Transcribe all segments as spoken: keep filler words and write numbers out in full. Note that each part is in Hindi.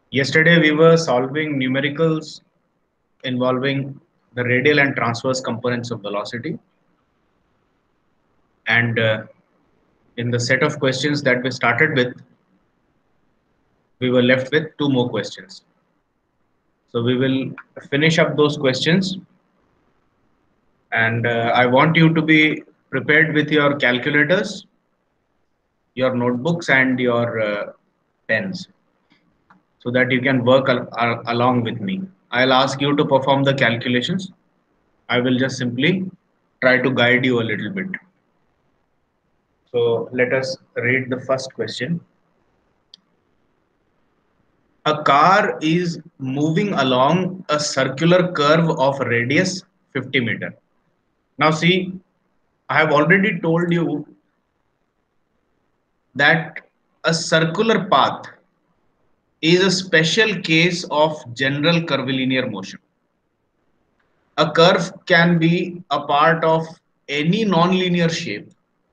Yesterday we were solving numericals involving the radial and transverse components of velocity, and uh, in the set of questions that we started with, we were left with two more questions. So we will finish up those questions, and uh, I want you to be prepared with your calculators, your notebooks, and your uh, pens, so that you can work al- al- along with me. I'll ask you to perform the calculations. I will just simply try to guide you a little bit. So let us read the first question. A car is moving along a circular curve of radius fifty meter. Now see, I have already told you that a circular path is a special case of general curvilinear motion. A curve can be a part of any nonlinear shape,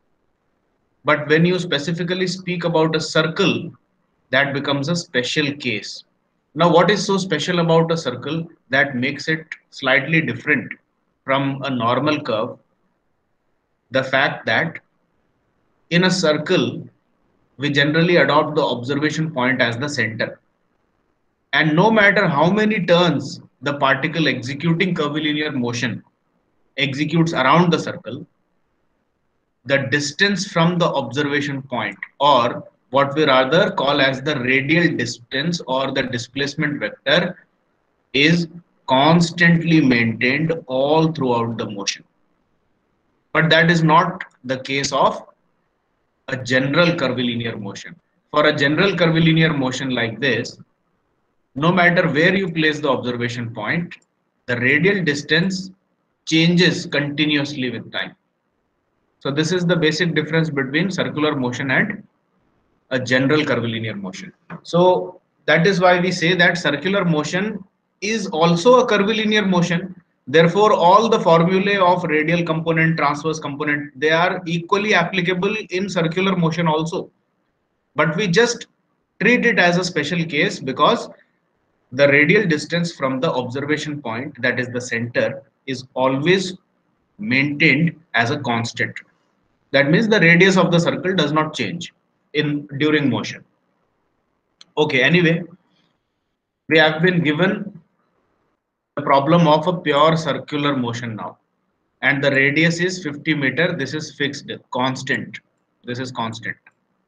but when you specifically speak about a circle, that becomes a special case. Now, what is so special about a circle that makes it slightly different from a normal curve? The fact that in a circle, we generally adopt the observation point as the center. And no matter how many turns the particle executing curvilinear motion executes around the circle, the distance from the observation point, or what we rather call as the radial distance or the displacement vector, is constantly maintained all throughout the motion. But that is not the case of a general curvilinear motion. For a general curvilinear motion like this, no matter where you place the observation point, the radial distance changes continuously with time. So this is the basic difference between circular motion and a general curvilinear motion. So that is why we say that circular motion is also a curvilinear motion. Therefore, all the formulae of radial component, transverse component, they are equally applicable in circular motion also. But we just treat it as a special case because the radial distance from the observation point, that is the center, is always maintained as a constant. That means the radius of the circle does not change in during motion. Okay, anyway, we have been given the problem of a pure circular motion now. And the radius is fifty meter. This is fixed, constant. This is constant.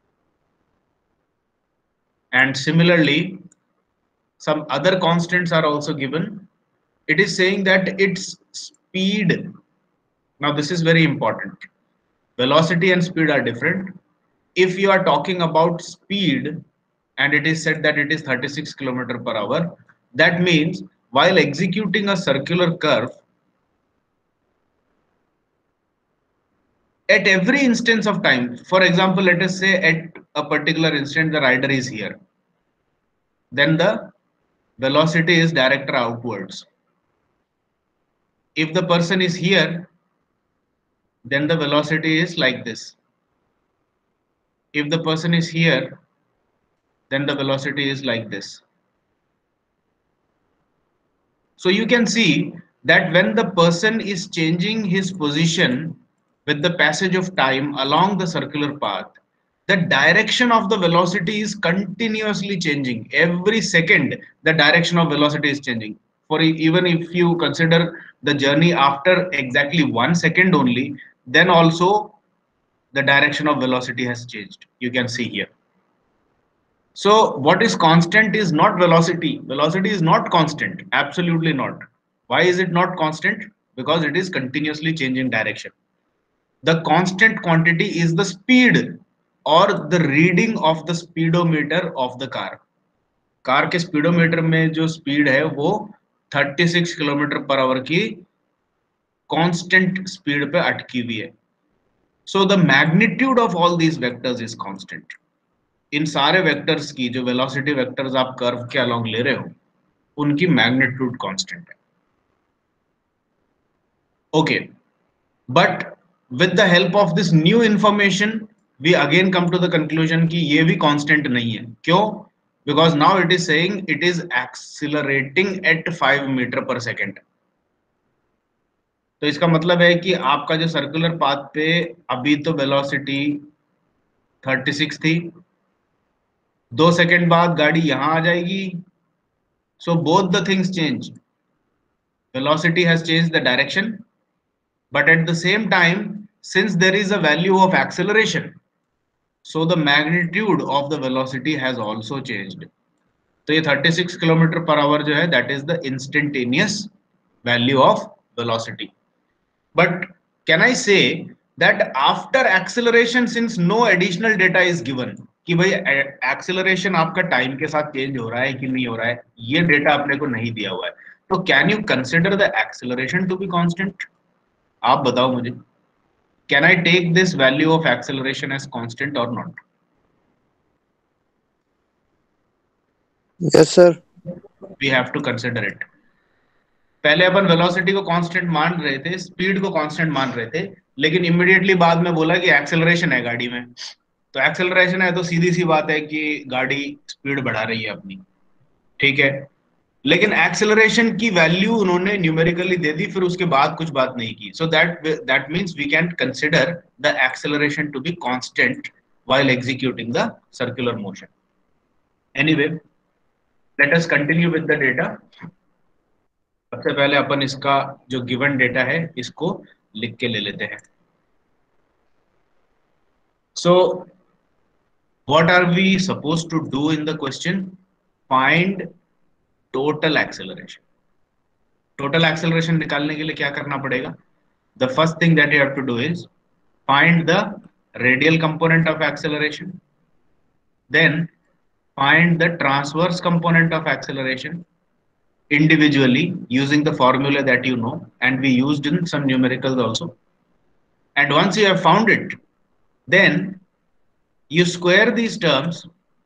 And similarly, some other constants are also given. It is saying that its speed, now this is very important. Velocity and speed are different. If you are talking about speed and it is said that it is thirty-six kilometer per hour, that means while executing a circular curve, at every instance of time, for example, let us say at a particular instant the rider is here, then the velocity is directed outwards. If the person is here, then the velocity is like this. If the person is here, then the velocity is like this. So you can see that when the person is changing his position with the passage of time along the circular path, the direction of the velocity is continuously changing. Every second, the direction of velocity is changing. For e- even if you consider the journey after exactly one second only, then also the direction of velocity has changed. You can see here. So what is constant is not velocity. Velocity is not constant. Absolutely not. Why is it not constant? Because it is continuously changing direction. The constant quantity is the speed or the reading of the speedometer of the car. Car के स्पीडोमीटर में जो स्पीड है वो thirty-six किलोमीटर पर आवर की कांस्टेंट स्पीड पे अटकी हुई है. So the magnitude of all these vectors is constant. इन सारे वेक्टर्स की जो वेलोसिटी वेक्टर्स आप कर्व के अलोंग ले रहे हो उनकी मैग्नीट्यूड कांस्टेंट है. Okay, but with the help of this new information we again come to the conclusion कि ये भी कांस्टेंट नहीं है. क्यों? because now it is saying it is accelerating at five meter per second. तो इसका मतलब है कि आपका जो सर्कुलर पाथ पे अभी तो वेलोसिटी छत्तीस थी, दो सेकंड बाद गाड़ी यहां आ जाएगी. So both the things change. Velocity has changed the direction, but at the same time, since there is a value of acceleration, so the magnitude of the velocity has also changed. तो ये छत्तीस किलोमीटर पर आवर जो है that is the instantaneous value of velocity. But can I say that after acceleration, since no additional data is given, कि भाई acceleration आपका time के साथ change हो रहा है कि नहीं हो रहा है, ये data अपने को नहीं दिया हुआ है. तो can you consider the acceleration to be constant? आप बताओ मुझे. Can I take this value of acceleration as constant or not? Yes, sir. We have to consider it. पहले अपन वेलोसिटी को कांस्टेंट मान रहे थे, स्पीड को कांस्टेंट मान रहे थे, लेकिन इमीडिएटली बाद में बोला कि एक्सेलरेशन है गाड़ी में. तो एक्सेलरेशन है तो सीधी सी बात है कि गाड़ी स्पीड बढ़ा रही है अपनी. ठीक है, लेकिन एक्सेलरेशन की वैल्यू उन्होंने न्यूमेरिकली दे दी, फिर उसके बाद कुछ बात नहीं की. So that that means we can consider the acceleration to be constant while executing the circular motion. Anyway, let us continue with the data. सबसे पहले अपन इसका जो गिवन डेटा है इसको लिख के ले लेते हैं. So what are we suppose to do in the question? Find total acceleration. Total acceleration निकालने के लिए क्या करना पड़ेगा? The first thing that you have to do is find the radial component of acceleration, then find the transverse component of acceleration individually using the formula that you know, and we used in some numericals also. And once you have found it, then you square these terms,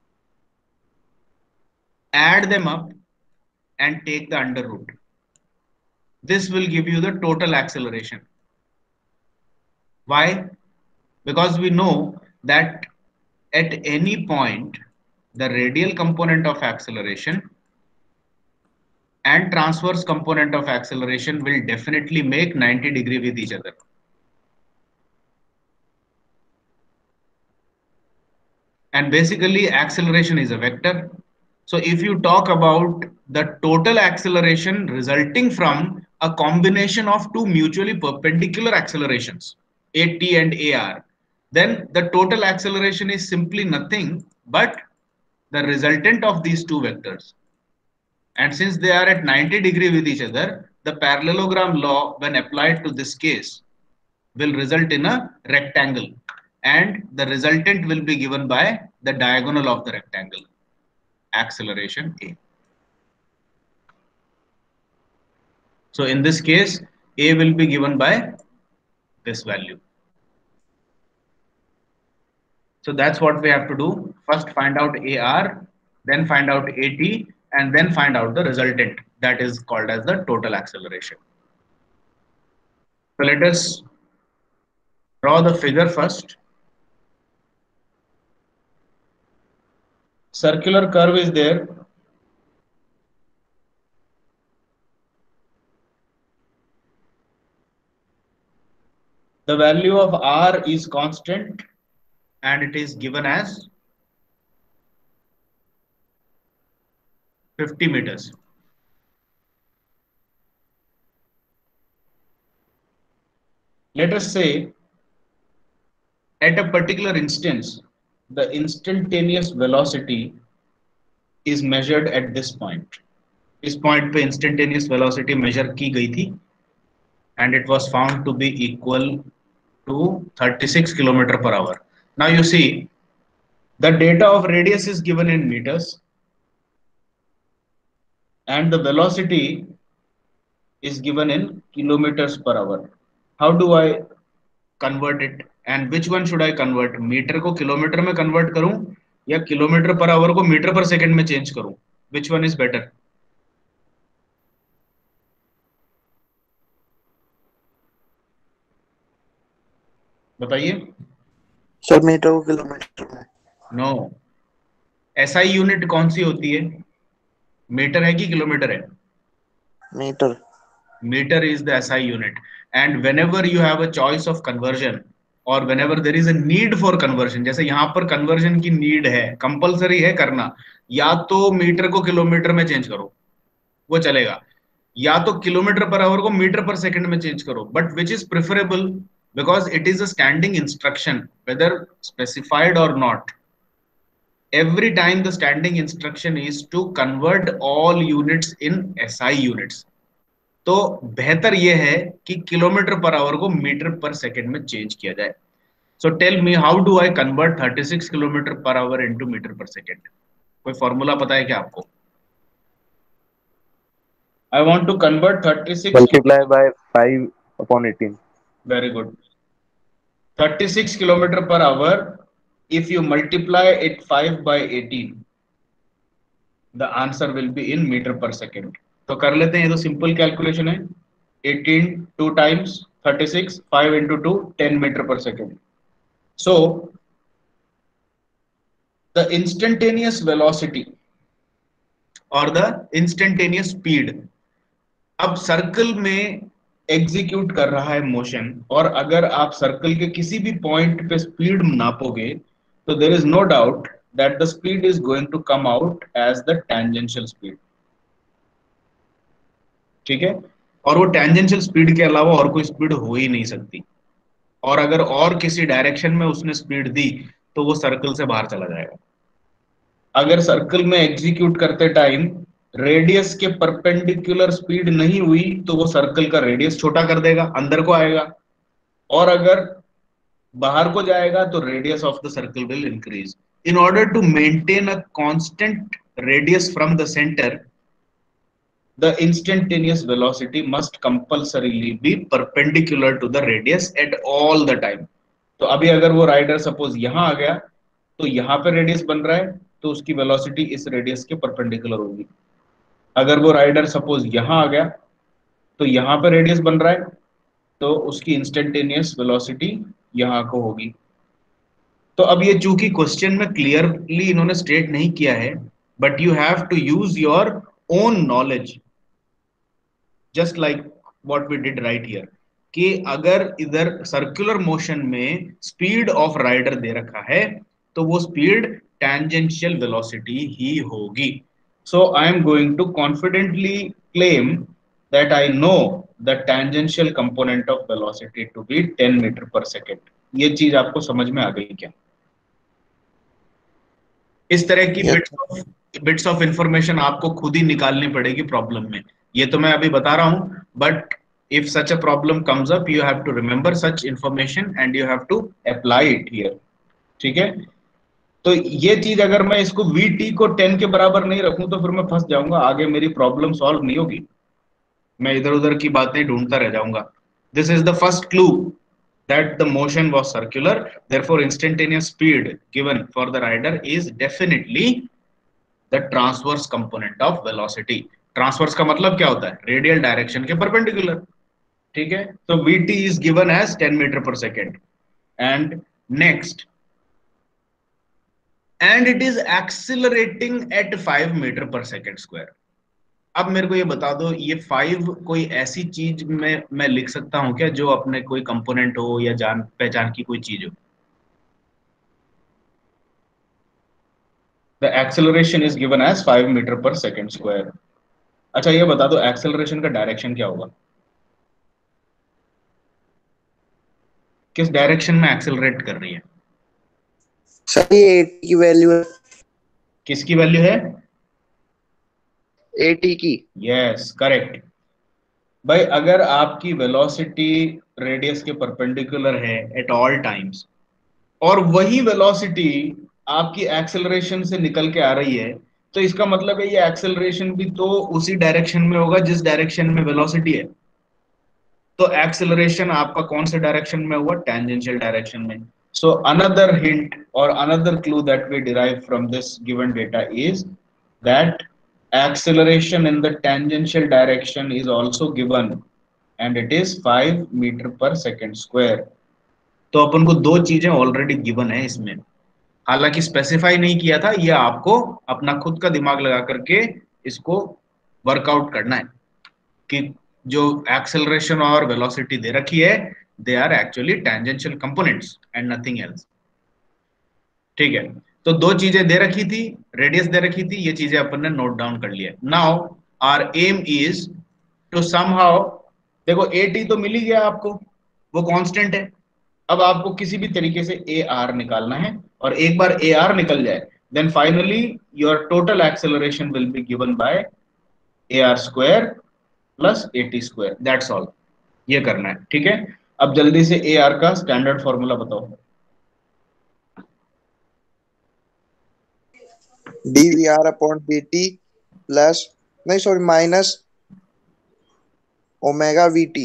add them up and take the under root. This will give you the total acceleration. Why? Because we know that at any point the radial component of acceleration and transverse component of acceleration will definitely make ninety degree with each other. And basically acceleration is a vector. So if you talk about the total acceleration resulting from a combination of two mutually perpendicular accelerations, at and ar, then the total acceleration is simply nothing but the resultant of these two vectors. And since they are at ninety degree with each other, the parallelogram law when applied to this case will result in a rectangle, and the resultant will be given by the diagonal of the rectangle, acceleration A. So in this case, A will be given by this value. So that's what we have to do. First find out A R, then find out A T, and then find out the resultant, that is called as the total acceleration. So let us draw the figure first. Circular curve is there. The value of R is constant and it is given as fifty meters. Let us say at a particular instance, the instantaneous velocity is measured at this point. इस point पे instantaneous velocity measure की गई थी, and it was found to be equal to thirty-six kilometer per hour. Now you see, the data of radius is given in meters, and the velocity is given in kilometers per hour. How do I convert it, and which one should I convert? Metre को किलोमीटर में convert करूं या किलोमीटर पर आवर को मीटर पर सेकंड में चेंज करूं? Which one is better? बताइए. सर मीटर को किलोमीटर में. No, एसआई यूनिट कौन सी होती है? मीटर है कि किलोमीटर है? Metre. Meter is the S I unit. And whenever you have a choice of conversion or whenever there is a need for conversion, जैसे यहाँ पर conversion की need है, compulsory है करना, या तो मीटर को किलोमीटर में चेंज करो, वो चलेगा, या तो किलोमीटर पर आवर को मीटर पर सेकंड में चेंज करो, but which is preferable? Because it is a standing instruction whether specified और not. Every time the standing instruction is to convert all units in S I units. तो बेहतर यह है कि किलोमीटर पर आवर को मीटर पर सेकंड में चेंज किया जाए. So tell me, how do I convert thirty six kilometre per hour into metre per second? कोई फॉर्मूला पता है क्या आपको? I want to convert thirty six. Multiply by five upon eighteen. Very good. Thirty six kilometre per hour, if you multiply it five by eighteen, the answer will be in meter per second. तो कर लेते हैं, ये तो सिंपल कैलकुलेशन है. eighteen two times thirty-six, five into two, ten meter per second. So the instantaneous velocity or the instantaneous speed, अब सर्कल में एग्जीक्यूट कर रहा है मोशन, और अगर आप सर्कल के किसी भी पॉइंट पे स्पीड नापोगे तो there is no doubt that the speed is going to come out as the tangential speed. ठीक है? और वो टेंजेंशियल स्पीड के अलावा और कोई स्पीड हो ही नहीं सकती. और अगर और किसी डायरेक्शन में उसने स्पीड दी तो वो सर्कल से बाहर चला जाएगा. अगर सर्कल में एग्जीक्यूट करते टाइम रेडियस के परपेंडिकुलर स्पीड नहीं हुई तो वो सर्कल का रेडियस छोटा कर देगा, अंदर को आएगा, और अगर बाहर को जाएगा तो radius of the circle will increase. In order to maintain a constant radius from the centre, the instantaneous velocity must compulsorily be perpendicular to the radius at all the time. तो अभी अगर वो राइडर सपोज यहां आ गया तो यहाँ पे रेडियस बन रहा है तो उसकी वेलोसिटी इस रेडियस के परपेंडिकुलर होगी. अगर वो राइडर सपोज यहां आ गया तो यहाँ पे रेडियस बन रहा है तो उसकी इंस्टेंटेनियस वेलोसिटी यहाँ को होगी. तो अब ये चूंकि क्वेश्चन में क्लियरली इन्होंने स्टेट नहीं किया है, but you have to use your own knowledge, just like what we did right here, कि अगर इधर सर्कुलर मोशन में स्पीड ऑफ राइडर दे रखा है तो वो स्पीड टेंजेंशियल वेलोसिटी ही होगी. So I am going to confidently claim that I know the tangential component of velocity to be ten metre पर सेकेंड. ये चीज आपको समझ में आ गई क्या? इस तरह की bits of bits of information आपको खुद ही निकालनी पड़ेगी प्रॉब्लम में. ये तो मैं अभी बता रहा हूं, but if such a problem comes up you have to remember such information and you have to apply it here. ठीक है? तो ये चीज अगर मैं इसको vt को टेन के बराबर नहीं रखूं तो फिर मैं फंस जाऊंगा, आगे मेरी प्रॉब्लम सॉल्व नहीं होगी, मैं इधर उधर की बातें ढूंढता रह जाऊंगा. This is the first clue that the motion was circular, therefore instantaneous speed given for the rider is definitely the transverse component of velocity. Transverse का मतलब क्या होता है? रेडियल डायरेक्शन के परपेंडिकुलर. ठीक है? तो vt is given as ten meter per second. And next, and it is accelerating at five meter per second square. अब मेरे को ये बता दो, ये फाइव कोई ऐसी चीज में मैं लिख सकता हूं क्या जो अपने कोई कंपोनेंट हो या जान पहचान की कोई चीज हो? The acceleration is given as five metre पर सेकेंड स्क्वायर. अच्छा ये बता दो एक्सेलरेशन का डायरेक्शन क्या होगा? किस डायरेक्शन में एक्सेलरेट कर रही है? सर ये एटी की वैल्यू है. किसकी वैल्यू है? एटी की. Yes correct. भाई अगर आपकी वेलोसिटी रेडियस के परपेंडिकुलर है एट ऑल टाइम्स और वही वेलोसिटी आपकी एक्सेलरेशन से निकल के आ रही है तो इसका मतलब है ये एक्सेलरेशन भी तो उसी डायरेक्शन में होगा जिस डायरेक्शन में वेलोसिटी है. तो एक्सेलरेशन आपका कौन से डायरेक्शन में हुआ? टेंजेंशियल डायरेक्शन में. सो अनदर हिंट और another clue that we derive from this given data is that acceleration in the tangential direction is also given and it is five meter per second square. तो अपन को दो चीजें ऑलरेडी गिवन है इसमें. हालांकि स्पेसिफाई नहीं किया था, ये आपको अपना खुद का दिमाग लगा करके इसको वर्कआउट करना है कि जो एक्सेलरेशन और वेलोसिटी दे रखी है, they are actually tangential components and nothing else. ठीक है, तो दो चीजें दे रखी थी, रेडियस दे रखी थी, ये चीजें अपन ने नोट डाउन कर लिया। Now our aim is to somehow, देखो ए टी तो मिल ही गया आपको, वो कांस्टेंट है। अब आपको किसी भी तरीके से ए आर निकालना है, और एक बार ए आर निकल जाए, then finally your total acceleration will be given by A R square plus A T square, that's all. ये करना है, ठीक है। अब जल्दी से ए आर का स्टैंडर्ड फॉर्मूला बताओ। D V R upon D T plus, नहीं sorry, minus omega V T.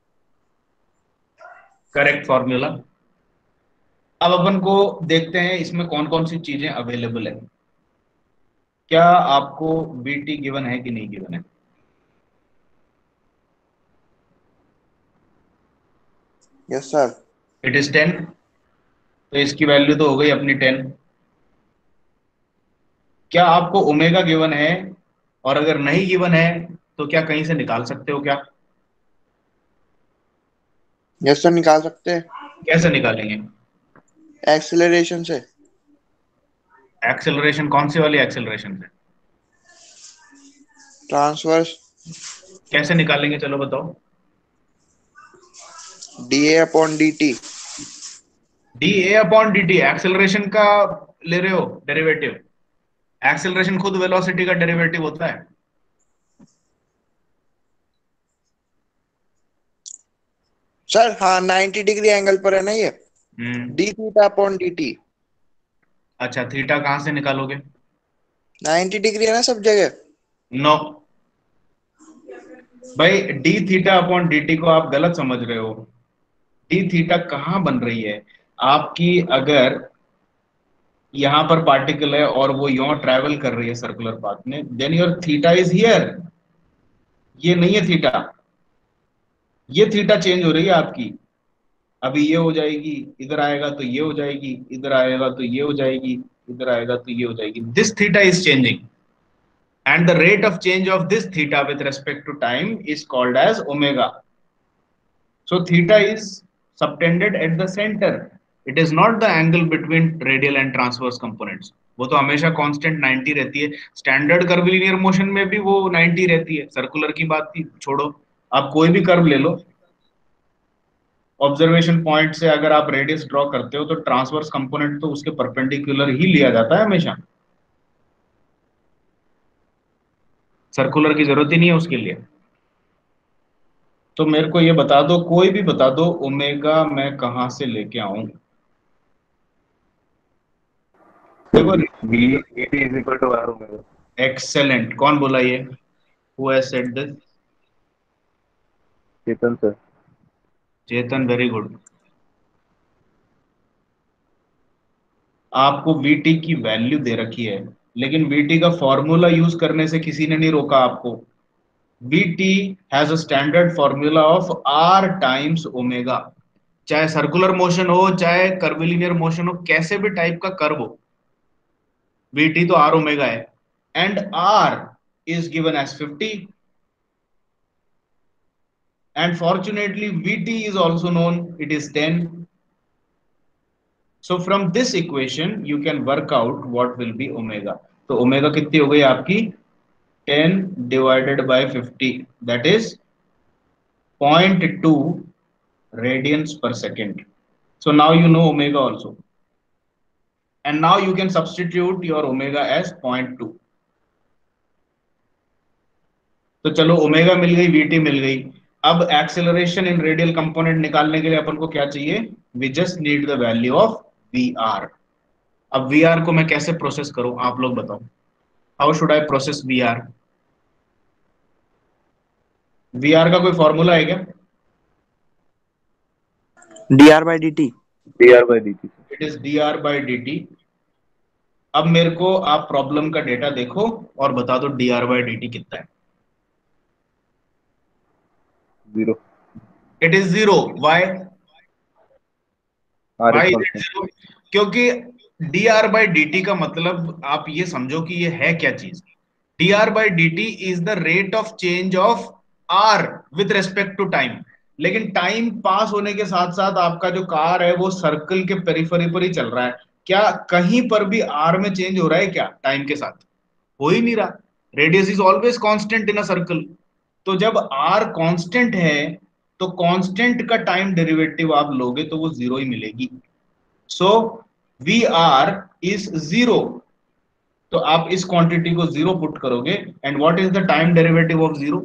Correct formula. अब अपन को देखते हैं इसमें कौन कौन सी चीजें अवेलेबल है। क्या आपको बीटी गिवन है कि नहीं गिवन है? Yes sir. It is ten, तो इसकी वैल्यू तो हो गई अपनी टेन। क्या आपको ओमेगा गिवन है? और अगर नहीं गिवन है तो क्या कहीं से निकाल सकते हो क्या? यस सर, निकाल सकते हैं। कैसे निकालेंगे? एक्सेलरेशन से। एक्सेलरेशन कौन सी वाली एक्सेलरेशन से? ट्रांसवर्स। कैसे निकालेंगे, चलो बताओ। D A upon D T. D A upon D T acceleration का ले रहे हो डेरिवेटिव? एक्सेलरेशन खुद वेलोसिटी का डेरिवेटिव होता है। सर हाँ, नाइन्टी डिग्री एंगल पर है ना ये। हम्म। D theta upon D T. अच्छा, थीटा कहां से निकालोगे? नाइन्टी डिग्री है ना सब जगह। नो भाई, D theta upon D T को आप गलत समझ रहे हो। डी थीटा कहां बन रही है आपकी? अगर यहां पर पार्टिकल है और वो यों ट्रेवल कर रही है सर्कुलर पाथ में, then your theta is here. ये नहीं है थीटा, ये थीटा चेंज हो रही है आपकी। अभी ये हो जाएगी, इधर आएगा तो ये हो जाएगी, इधर आएगा तो ये हो जाएगी, इधर आएगा तो ये हो जाएगी। This theta is changing, and the rate of change of this theta with respect to time is called as omega. So theta is subtended at the center. It is not the angle between radial and transverse components. वो तो हमेशा कांस्टेंट नाइन्टी रहती है। स्टैंडर्ड कर्विलिनियर मोशन में भी वो नाइन्टी रहती है। सर्कुलर की बात थी छोड़ो, आप कोई भी कर्व ले लो, ऑब्जर्वेशन पॉइंट से अगर आप रेडियस ड्रॉ करते हो तो ट्रांसवर्स कंपोनेंट तो उसके परपेंडिकुलर ही लिया जाता है हमेशा। सर्कुलर की जरूरत ही नहीं है उसके लिए। तो मेरे को ये बता दो, कोई भी बता दो, ओमेगा मैं कहां से लेके आऊं? देखो, V A T is equal to R omega. Excellent. कौन बोला ये? Who has said this? Chetan sir. Chetan, very good. आपको वीटी की वैल्यू दे रखी है, लेकिन वीटी का फॉर्मूला यूज करने से किसी ने नहीं रोका आपको। VT has a standard formula of R times omega. चाहे सर्कुलर मोशन हो, चाहे कर्विलिनियर मोशन हो, कैसे भी टाइप का कर्व हो, वीटी तो आर ओमेगा है। And R is given as fifty, and fortunately vt is also known, it is ten. So from this equation you can work out what will be omega. तो omega कितनी हो गई आपकी? ten divided by fifty, that is zero point two radians per second. So now you know omega also, and now you can substitute your omega as zero point two. तो चलो ओमेगा मिल गई, वीटी मिल गई। अब एक्सेलरेशन इन रेडियल कंपोनेंट निकालने के लिए अपन को क्या चाहिए? We just need the value of V R. अब वी आर को मैं कैसे प्रोसेस करूं, आप लोग बताओ। How should I process V R? V R का कोई फॉर्मूला है क्या? D R by D T. D R by D T. It is D R by D T. अब मेरे को आप प्रॉब्लम का डेटा देखो और बता दो D R by D T कितना है। Zero. It is zero. Why? R is why is it constant. Zero? क्योंकि D R by D T का मतलब आप ये समझो कि ये है क्या चीज। D R by D T is the rate of change of R with respect to time. लेकिन टाइम पास होने के साथ साथ आपका जो कार है वो सर्कल के पेरिफेरी पर ही चल रहा है। क्या कहीं पर भी आर में चेंज हो रहा है क्या टाइम के साथ? हो ही नहीं रहा। Radius is always constant in a circle. तो जब आर कांस्टेंट है तो कांस्टेंट का टाइम डेरिवेटिव आप लोगे तो वो जीरो ही मिलेगी। So V R is zero. तो आप इस क्वांटिटी को जीरो पुट करोगे and what is the time derivative of zero?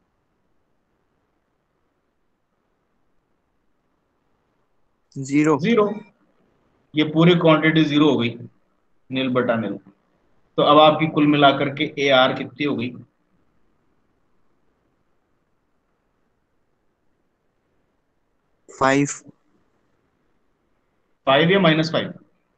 Zero. Zero. ये पूरी क्वांटिटी जीरो हो गई, नील बटा नील। तो अब आपकी कुल मिलाकर के ए आर कितनी हो गई? फाइव। फाइव या माइनस फाइव?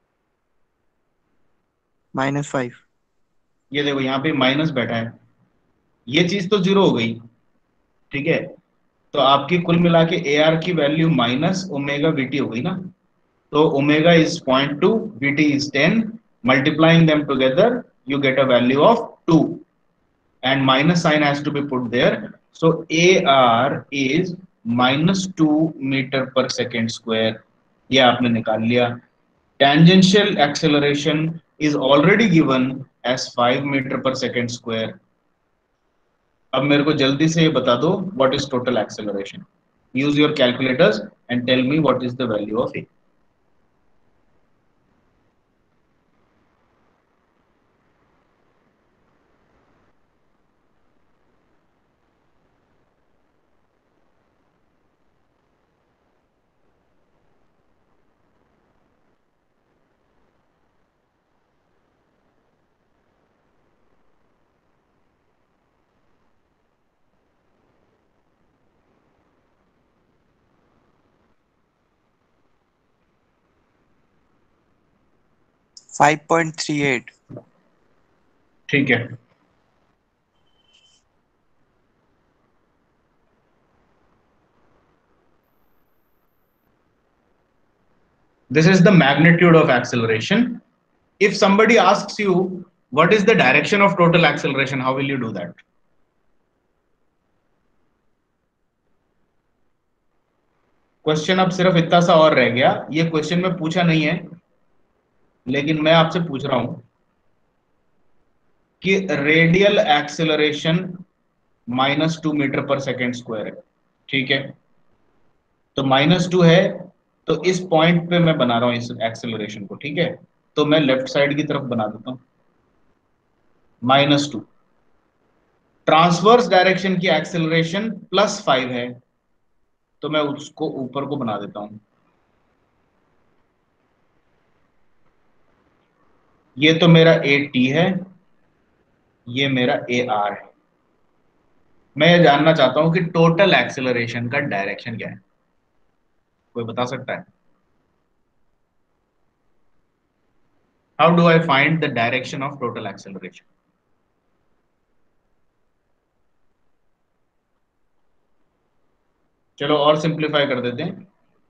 Minus five. ये देखो यहाँ पे माइनस बैठा है, ये चीज तो जीरो हो गई। ठीक है, तो आपकी कुल मिला के ए आर की वैल्यू माइनस ओमेगा वीटी हो गई ना। तो omega is point two, VT is ten, multiplying them together you get a value of two and minus sign has to be put there. So A R is minus two meter per second square. ये आपने निकाल लिया। Tangential acceleration is already given as five meter per second square. अब मेरे को जल्दी से ये बता दो what is total acceleration. Use your calculators and tell me what is the value of A. Five point three eight. ठीक है, this is the magnitude of acceleration. If somebody asks you what is the direction of total acceleration, how will you do that? Question अब सिर्फ इतना सा और रह गया। ये क्वेश्चन में पूछा नहीं है लेकिन मैं आपसे पूछ रहा हूं कि radial acceleration minus two metre पर सेकेंड स्क्वायर है। ठीक है, तो माइनस टू है, तो इस पॉइंट पे मैं बना रहा हूं इस एक्सेलरेशन को। ठीक है, तो मैं लेफ्ट साइड की तरफ बना देता हूं माइनस टू। ट्रांसवर्स डायरेक्शन की एक्सेलरेशन प्लस फाइव है, तो मैं उसको ऊपर को बना देता हूं। ये तो मेरा ए टी है, ये मेरा ए आर है। मैं ये जानना चाहता हूं कि टोटल एक्सेलरेशन का डायरेक्शन क्या है। कोई बता सकता है? How do I find the direction of total acceleration? चलो और सिंप्लीफाई कर देते हैं।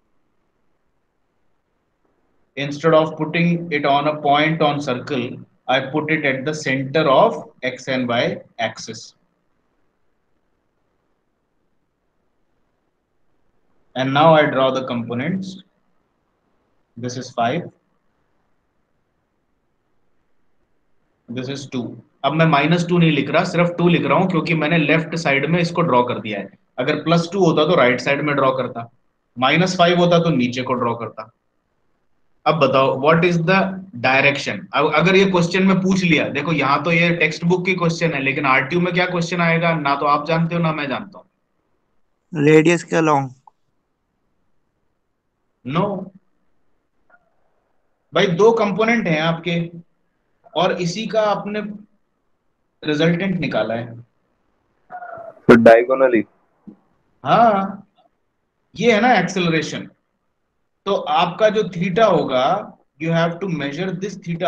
Instead of putting it on a point on circle, I put it at the center of x and y axis. And now I draw the components. This is five. This is two. अब मैं माइनस टू नहीं लिख रहा, सिर्फ टू लिख रहा हूं क्योंकि मैंने लेफ्ट साइड में इसको ड्रॉ कर दिया है। अगर प्लस टू होता तो राइट साइड में ड्रॉ करता, माइनस फाइव होता तो नीचे को ड्रॉ करता। अब बताओ व्हाट इज द डायरेक्शन। अगर ये क्वेश्चन में पूछ लिया, देखो यहाँ तो ये टेक्स्ट बुक की क्वेश्चन है लेकिन आरटीयू में क्या क्वेश्चन आएगा ना तो आप जानते हो ना मैं जानता हूँ। रेडियस के अलोंग। No no. भाई दो कंपोनेंट हैं आपके और इसी का आपने रिजल्टेंट निकाला है। तो डायगोनली। हाँ, ये है ना एक्सेलरेशन। तो आपका जो थीटा होगा, you have to measure this theta.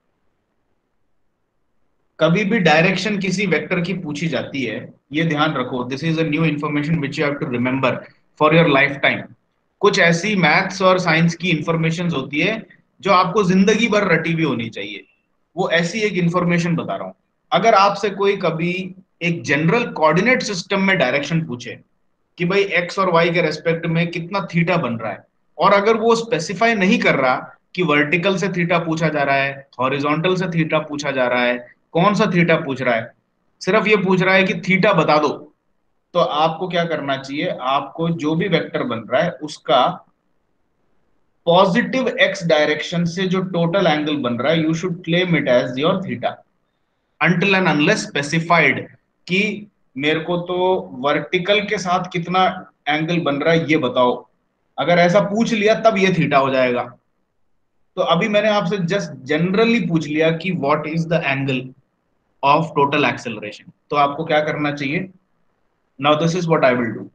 कभी भी डायरेक्शन किसी वेक्टर की पूछी जाती है, ये ध्यान रखो, this is a new information which you have to remember for your life time. कुछ ऐसी मैथ्स और साइंस की इंफॉर्मेशन होती है जो आपको जिंदगी भर रटी हुई होनी चाहिए। वो ऐसी एक इंफॉर्मेशन बता रहा हूं। अगर आपसे कोई कभी एक जनरल कोऑर्डिनेट सिस्टम में डायरेक्शन पूछे कि भाई एक्स और वाई के रेस्पेक्ट में कितना थीटा बन रहा है, और अगर वो स्पेसिफाई नहीं कर रहा कि वर्टिकल से थीटा पूछा जा रहा है, हॉरिजॉन्टल से थीटा पूछा जा रहा है, कौन सा थीटा पूछ रहा है, सिर्फ ये पूछ रहा है कि थीटा बता दो, तो आपको क्या करना चाहिए? आपको जो भी वेक्टर बन रहा है उसका पॉजिटिव एक्स डायरेक्शन से जो टोटल एंगल बन रहा है, you should claim it as your theta, until and unless specified कि मेरे को तो वर्टिकल के साथ कितना एंगल बन रहा है ये बताओ। अगर ऐसा पूछ लिया तब ये थीटा हो जाएगा। तो अभी मैंने आपसे जस्ट जनरली पूछ लिया कि what is the angle of total acceleration, तो आपको क्या करना चाहिए? Now this is what I will do.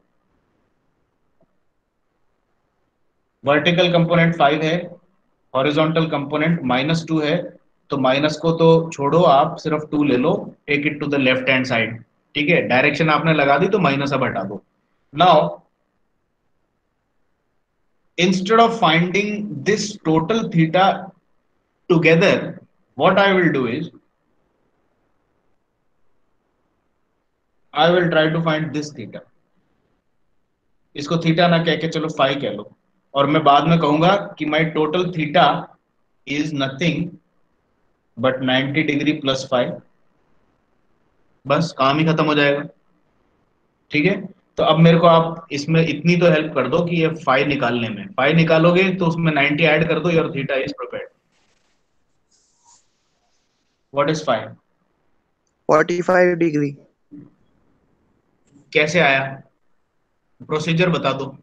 Vertical component five है, हॉरिजॉन्टल कंपोनेंट माइनस टू है, तो माइनस को तो छोड़ो, आप सिर्फ टू ले लो, take it to the left hand side. ठीक है, डायरेक्शन आपने लगा दी तो माइनस अब हटा दो। Now instead of finding this total theta together, what I will do is I will try to find this theta. इसको थीटा ना कह के चलो फाई कह लो, और मैं बाद में कहूंगा कि my total theta is nothing but ninety degree plus five. बस काम ही खत्म हो जाएगा। ठीक है, तो अब मेरे को आप इसमें इतनी तो हेल्प कर दो कि ये फाइव निकालने में, फाइव निकालोगे तो उसमें नाइंटी ऐड कर दो, your theta is prepared. What is five? forty-five degree. कैसे आया? प्रोसीजर बता दो।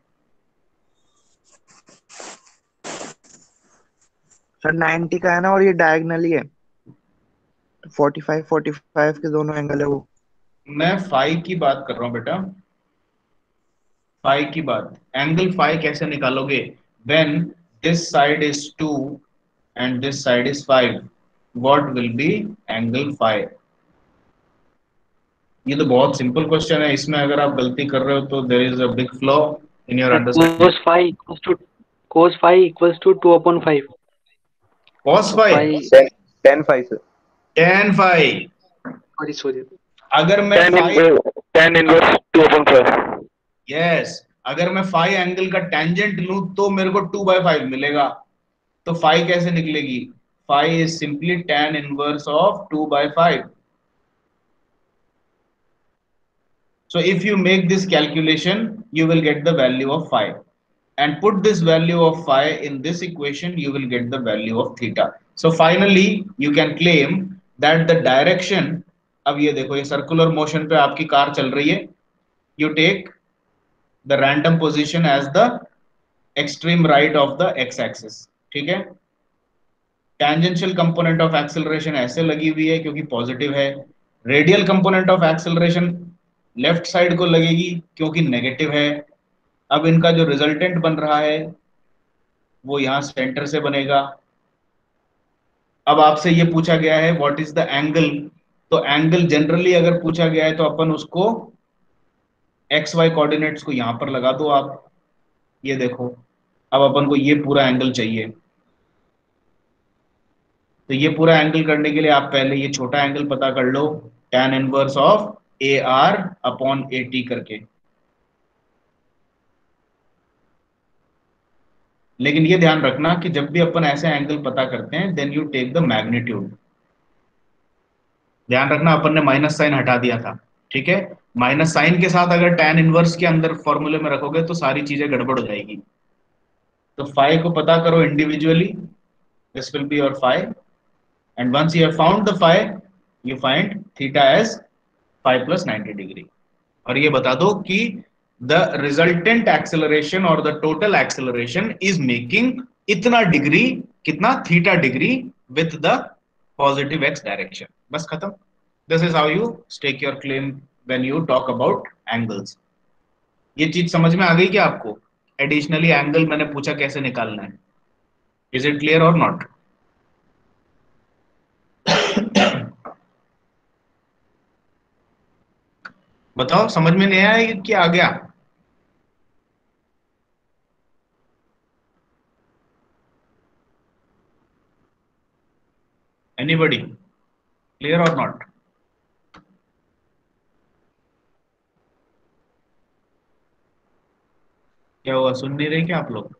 सर ninety का है ना, और ये डायगनली है, तो forty-five forty-five के दोनों एंगल है वो। मैं फाइव की बात कर रहा हूं बेटा, फाइव की बात। एंगल फाइव कैसे निकालोगे? When this side is two and this side is five, what will be angle five? ये तो बहुत सिंपल क्वेश्चन है, इसमें अगर आप गलती कर रहे हो तो there is a big flaw in your understanding. cos phi equals to cos phi equals to two upon five. cos So five, phi, ten ten five sir. tan five. sorry, sorry. अगर मैं tan in five, tan inverse two upon five. Yes, अगर मैं फाइव एंगल का टेंजेंट लूं तो मेरे को टू बाय फाइव मिलेगा। तो फाइव कैसे निकलेगी? Five is simply tan inverse of two by five. So if you make this calculation, you will get the value of phi, and put this value of phi in this equation, you will get the value of theta. So finally, you can claim that the direction, अब ये देखो, ये सर्कुलर मोशन पे आपकी कार चल रही है, you take the random position as the extreme right of the x axis। ठीक है, टेंजेंशियल कंपोनेंट ऑफ एक्सेलरेशन ऐसे लगी हुई है क्योंकि पॉजिटिव है, radial component of acceleration left side को लगेगी क्योंकि नेगेटिव है। अब इनका जो रिजल्टेंट बन रहा है वो यहां सेंटर से बनेगा। अब आपसे ये पूछा गया है व्हाट इज द एंगल, तो एंगल जनरली अगर पूछा गया है तो अपन उसको एक्स वाई कोऑर्डिनेट्स को यहां पर लगा दो आप। ये देखो, अब अपन को ये पूरा एंगल चाहिए, तो ये पूरा एंगल करने के लिए आप पहले ये छोटा एंगल पता कर लो, tan inverse of A R upon A T करके। लेकिन ये ध्यान रखना कि जब भी अपन ऐसे एंगल पता करते हैं then you take the magnitude. ध्यान रखना अपन ने माइनस साइन हटा दिया था। ठीक है, माइनस साइन के साथ अगर tan इनवर्स के अंदर फॉर्मूले में रखोगे तो सारी चीजें गड़बड़ हो जाएगी। तो फाइव को पता करो individually, this will be your five, and once you have found the phi, you find theta as five plus ninety degree। और ये बता दो कि the resultant acceleration or the total acceleration is making इतना डिग्री, कितना theta degree with the positive x direction। बस खत्म। This is how you stake your claim when you talk about angles। ये चीज समझ में आ गई क्या आपको? एडिशनली एंगल मैंने पूछा कैसे निकालना है। इज इट क्लियर और नॉट? बताओ, समझ में नहीं आया कि आ गया? एनीबडी क्लियर और नॉट? क्या हुआ, सुन नहीं रहे क्या आप लोग?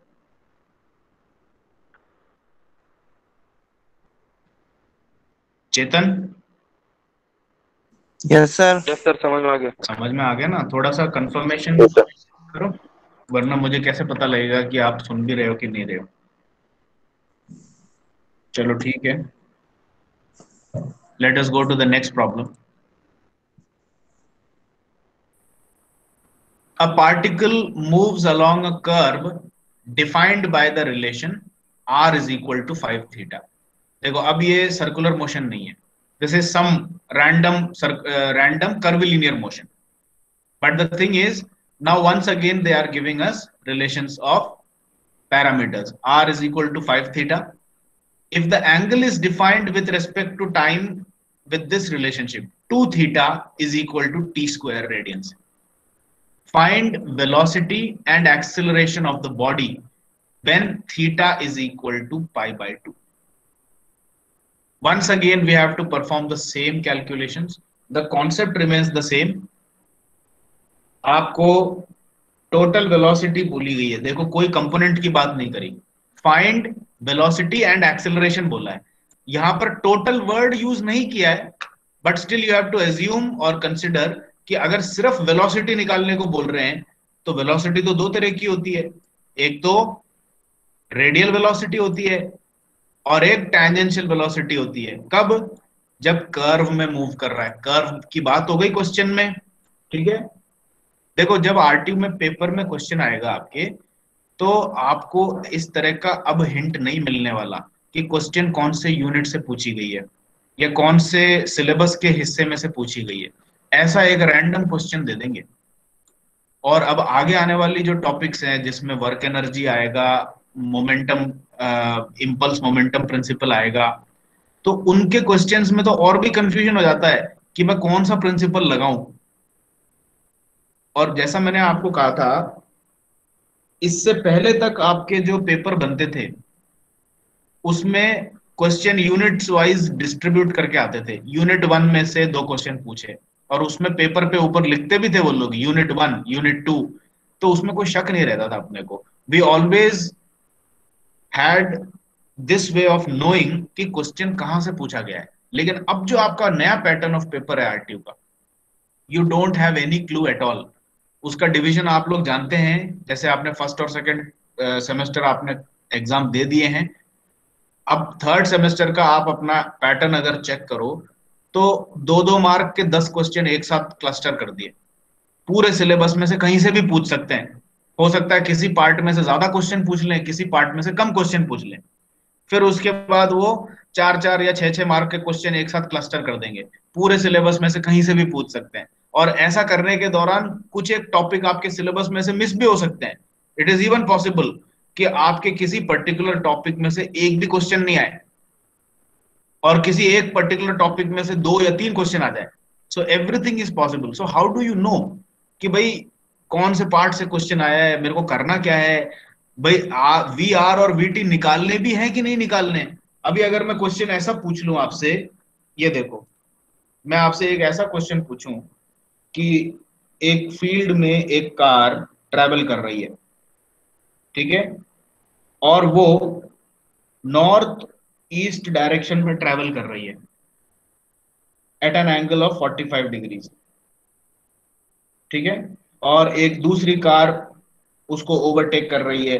Chetan yes sir. Yes sir, समझ में आ गया। समझ में आ गया ना? थोड़ा सा कंफर्मेशन Yes, sir. करो, वरना मुझे कैसे पता लगेगा कि आप सुन भी रहे हो कि नहीं रहे हो। चलो ठीक है, let us go to the next problem. A particle moves along a curve defined by the relation r is equal to five theta. देखो अब ये सर्कुलर मोशन नहीं है, this is some random random curvilinear motion, but the thing is now once again they are giving us relations of parameters. R is equal to five theta. If the angle is defined with respect to time with this relationship, two theta is equal to t square radians. Find velocity and acceleration of the body when theta is equal to pi by two. Once again we have to perform the same calculations. The concept remains the same. आपको टोटल वेलोसिटी बोली गई है, देखो कोई कंपोनेंट की बात नहीं करी, फाइंड वेलोसिटी एंड एक्सेलरेशन बोला है। यहां पर टोटल वर्ड यूज नहीं किया है, but still you have to assume और कंसिडर कि अगर सिर्फ वेलोसिटी निकालने को बोल रहे हैं तो वेलोसिटी तो दो तरह की होती है, एक तो रेडियल वेलोसिटी होती है और एक टैंजेंशियल वेलोसिटी होती है। कब? जब कर्व में मूव कर रहा है। कर्व की बात हो गई क्वेश्चन में, ठीक है। देखो जब आरटीयू में पेपर में क्वेश्चन आएगा आपके, तो आपको इस तरह का अब हिंट नहीं मिलने वाला कि क्वेश्चन कौन से यूनिट से पूछी गई है या कौन से सिलेबस के हिस्से में से पूछी गई है। ऐसा एक रैंडम क्वेश्चन दे देंगे। और अब आगे आने वाली जो टॉपिक्स हैं जिसमें वर्क एनर्जी आएगा, मोमेंटम इंपल्स मोमेंटम प्रिंसिपल आएगा, तो उनके क्वेश्चंस में तो और भी कंफ्यूजन हो जाता है कि मैं कौन सा प्रिंसिपल लगाऊं। और जैसा मैंने आपको कहा था, इससे पहले तक आपके जो पेपर बनते थे उसमें क्वेश्चन यूनिट्स वाइज डिस्ट्रीब्यूट करके आते थे। यूनिट वन में से दो क्वेश्चन पूछे और उसमें पेपर पे ऊपर लिखते भी थे वो लोग यूनिट वन यूनिट टू, तो उसमें कोई शक नहीं रहता था अपने को। We always had this way of knowing कि क्वेश्चन कहां से पूछा गया है। लेकिन अब जो आपका नया पैटर्न ऑफ पेपर है आरटीयू का, you don't have any clue at all. उसका डिवीजन आप लोग जानते हैं, जैसे आपने फर्स्ट और सेकंड सेमेस्टर आपने एग्जाम दे दिए हैं। अब थर्ड सेमेस्टर का आप अपना पैटर्न अगर चेक करो तो दो दो मार्क के दस क्वेश्चन एक साथ क्लस्टर कर दिए। पूरे सिलेबस में से कहीं से भी पूछ सकते हैं, हो सकता है किसी पार्ट में से ज्यादा क्वेश्चन पूछ लें, किसी पार्ट में से कम क्वेश्चन पूछ लें, फिर उसके बाद वो चार चार या छह छह मार्क के क्वेश्चन एक साथ क्लस्टर कर देंगे। पूरे सिलेबस में से कहीं से भी पूछ सकते हैं, और ऐसा करने के दौरान कुछ एक टॉपिक आपके सिलेबस में से मिस भी हो सकते हैं। इट इज इवन पॉसिबल कि आपके किसी पर्टिकुलर टॉपिक में से एक भी क्वेश्चन नहीं आए और किसी एक पर्टिकुलर टॉपिक में से दो या तीन क्वेश्चन आ जाए। So everything is possible. So how do you know कि भाई कौन से पार्ट से क्वेश्चन आया है, मेरे को करना क्या है? भाई वी आर और वी टी निकालने भी हैं कि नहीं निकालने? अभी अगर मैं क्वेश्चन ऐसा पूछ लूं आपसे, ये देखो मैं आपसे एक ऐसा क्वेश्चन पूछूं कि एक फील्ड में एक कार ट्रैवल कर रही है, ठीक है, और वो नॉर्थ ईस्ट डायरेक्शन में ट्रैवल कर रही है at an angle of forty five degrees, ठीक है, और एक दूसरी कार उसको ओवरटेक कर रही है।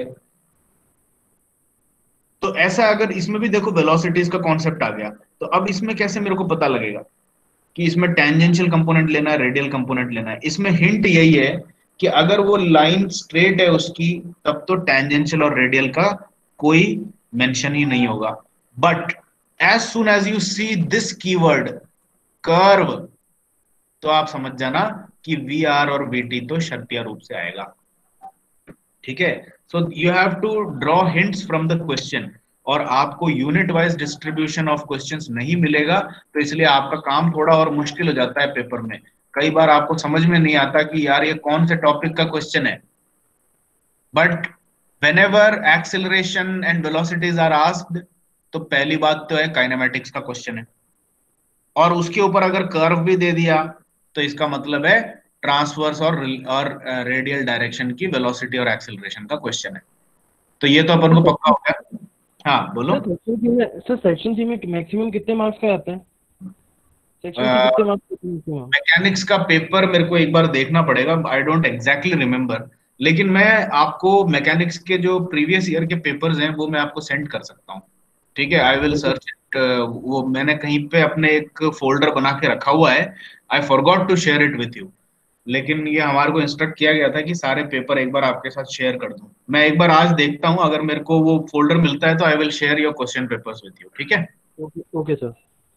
तो ऐसा अगर इसमें भी देखो वेलोसिटीज का कॉन्सेप्ट आ गया, तो अब इसमें कैसे मेरे को पता लगेगा कि इसमें टेंजेंशियल कंपोनेंट लेना है, रेडियल कंपोनेंट लेना है? इसमें हिंट यही है कि अगर वो लाइन स्ट्रेट है उसकी, तब तो टेंजेंशियल और रेडियल का कोई मेंशन ही नहीं होगा। But as soon as you see this keyword curve, तो आप समझ जाना कि वी आर और वी टी तो शर्तिया रूप से आएगा, ठीक है। So you have to draw hints from the question, और आपको unit wise distribution of questions नहीं मिलेगा, तो इसलिए आपका काम थोड़ा और मुश्किल हो जाता है पेपर में। कई बार आपको समझ में नहीं आता कि यार ये कौन से टॉपिक का क्वेश्चन है। But whenever acceleration and velocities are asked, तो पहली बात तो है काइनेमेटिक्स का क्वेश्चन है, और उसके ऊपर अगर कर्व भी दे दिया तो इसका मतलब है ट्रांसवर्स और और रेडियल डायरेक्शन की वेलोसिटी और एक्सेलरेशन का क्वेश्चन है। तो ये तो अपन को पक्का हो गया। हाँ बोलो। सर सेक्शन सी में सर सेक्शन सी में मैक्सिमम कितने मार्क्स का आता है? सेक्शन सी कितने मार्क्स का मैक्सिमम? मैकेनिक्स का पेपर मेरे को एक बार देखना पड़ेगा, आई डोंट एग्जैक्टली रिमेम्बर, लेकिन मैं आपको मैकेनिक्स के जो प्रीवियस ईयर के पेपर्स हैं वो मैं आपको सेंड कर सकता हूँ। ठीक है, आई विल सर्च इट। वो मैंने कहीं पे अपने एक फोल्डर बना के रखा हुआ है, I forgot to share it with you, लेकिन ये हमारे को इंस्ट्रक्ट किया गया था कि सारे पेपर एक बार आपके साथ शेयर कर दूं। मैं एक बार आज देखता हूं, अगर मेरे को वो फोल्डर मिलता है तो I will share your question papers with you. ठीक है, ओके ओके सर।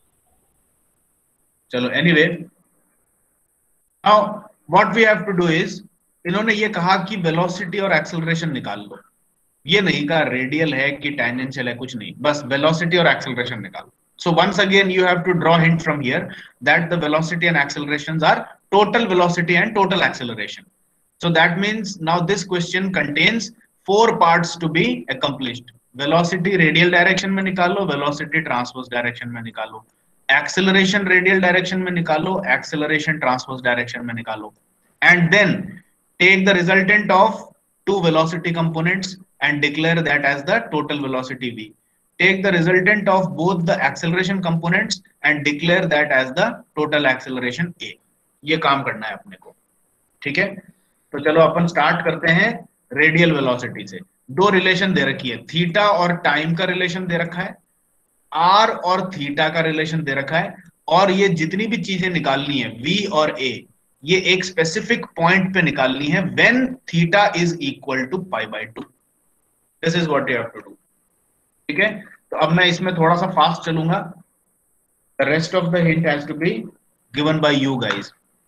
चलो anyway, now what we have to do is, इन्होंने ये कहा कि वेलोसिटी और एक्सेलरेशन निकाल लो। ये नहीं कहा रेडियल है कि टेंजेंशियल है, कुछ नहीं, बस वेलोसिटी और एक्सेलरेशन निकालो। So once again you have to draw hint from here that the velocity and accelerations are total velocity and total acceleration. So that means now this question contains four parts to be accomplished. Velocity radial direction में निकालो, velocity transverse direction में निकालो, acceleration radial direction में निकालो, acceleration transverse direction में निकालो, and then take the resultant of two velocity components and declare that as the total velocity v. Take the resultant of both the acceleration components and declare that as the total acceleration a. ये काम करना है अपने को। ठीक है, तो चलो अपन स्टार्ट करते हैं रेडियल वेलोसिटी से। दो रिलेशन दे रखी है, थीटा और टाइम का रिलेशन दे रखा है, आर और थीटा का रिलेशन दे रखा है, और ये जितनी भी चीजें निकालनी है v और a, ये एक स्पेसिफिक पॉइंट पे निकालनी है when theta is equal to pi by two. This is what you have to do. ठीक है, तो अब मैं इसमें थोड़ा सा फास्ट चलूंगा। The rest of the hint has to be given by you guys.